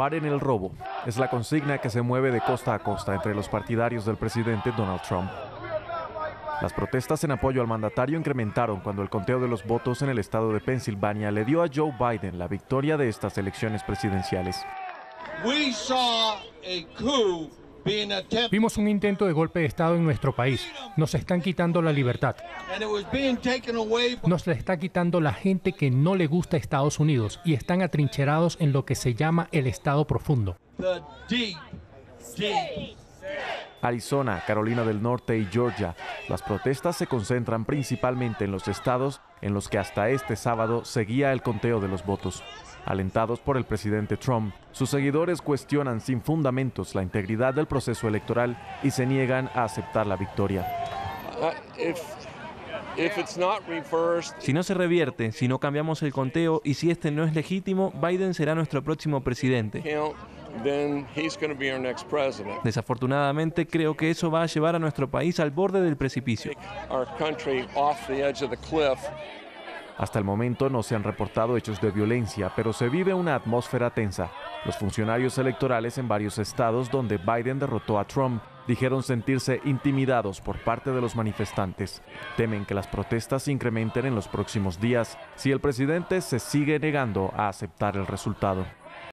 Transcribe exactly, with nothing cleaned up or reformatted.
Paren el robo. Es la consigna que se mueve de costa a costa entre los partidarios del presidente Donald Trump. Las protestas en apoyo al mandatario incrementaron cuando el conteo de los votos en el estado de Pensilvania le dio a Joe Biden la victoria de estas elecciones presidenciales. Vimos un intento de golpe de Estado en nuestro país. Nos están quitando la libertad. Nos la está quitando la gente que no le gusta Estados Unidos y están atrincherados en lo que se llama el Estado profundo. Arizona, Carolina del Norte y Georgia. Las protestas se concentran principalmente en los estados en los que hasta este sábado seguía el conteo de los votos. Alentados por el presidente Trump, sus seguidores cuestionan sin fundamentos la integridad del proceso electoral y se niegan a aceptar la victoria. Si no se revierte, si no cambiamos el conteo y si este no es legítimo, Biden será nuestro próximo presidente. Desafortunadamente, creo que eso va a llevar a nuestro país al borde del precipicio. Hasta el momento no se han reportado hechos de violencia, pero se vive una atmósfera tensa. Los funcionarios electorales en varios estados donde Biden derrotó a Trump dijeron sentirse intimidados por parte de los manifestantes. Temen que las protestas se incrementen en los próximos días si el presidente se sigue negando a aceptar el resultado.